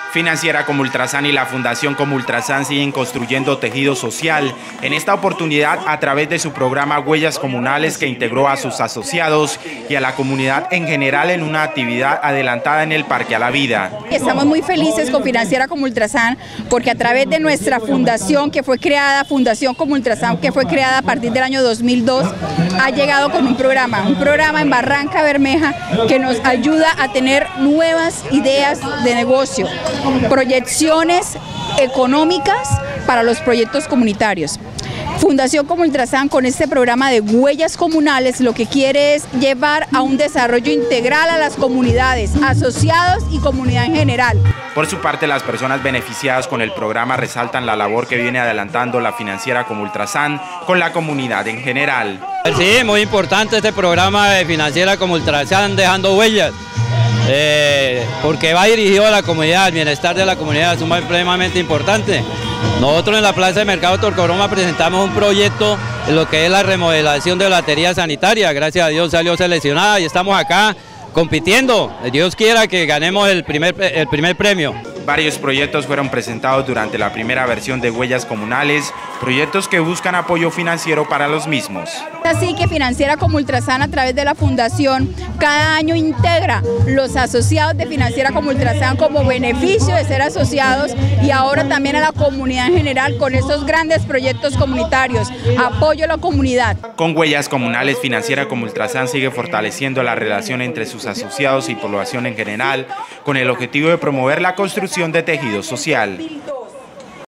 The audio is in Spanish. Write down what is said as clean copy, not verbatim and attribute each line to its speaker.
Speaker 1: Financiera como Ultrasan y la Fundación como Ultrasan siguen construyendo tejido social. En esta oportunidad, a través de su programa Huellas Comunales, que integró a sus asociados y a la comunidad en general en una actividad adelantada en el Parque a la Vida.
Speaker 2: Estamos muy felices con Financiera como Ultrasan porque a través de nuestra fundación que fue creada, Fundación como Ultrasan, que fue creada a partir del año 2002, ha llegado con un programa en Barranca Bermeja que nos ayuda a tener nuevas ideas de negocio, proyecciones económicas para los proyectos comunitarios. Fundación como Ultrasan, con este programa de Huellas Comunales, lo que quiere es llevar a un desarrollo integral a las comunidades, asociados y comunidad en general.
Speaker 1: Por su parte, las personas beneficiadas con el programa resaltan la labor que viene adelantando la Financiera como Ultrasan con la comunidad en general.
Speaker 3: Sí, muy importante este programa de Financiera como Ultrasan, dejando huellas. Porque va dirigido a la comunidad, el bienestar de la comunidad es supremamente importante. Nosotros en la Plaza de Mercado Torcoroma presentamos un proyecto en lo que es la remodelación de la batería sanitaria. Gracias a Dios salió seleccionada y estamos acá compitiendo. Dios quiera que ganemos el primer premio.
Speaker 1: Varios proyectos fueron presentados durante la primera versión de Huellas Comunales, proyectos que buscan apoyo financiero para los mismos.
Speaker 2: Así que Financiera como Ultrasan, a través de la Fundación, cada año integra los asociados de Financiera como Ultrasan como beneficio de ser asociados y ahora también a la comunidad en general con estos grandes proyectos comunitarios, apoyo a la comunidad.
Speaker 1: Con Huellas Comunales, Financiera como Ultrasan sigue fortaleciendo la relación entre sus asociados y población en general, con el objetivo de promover la construcción de tejido social.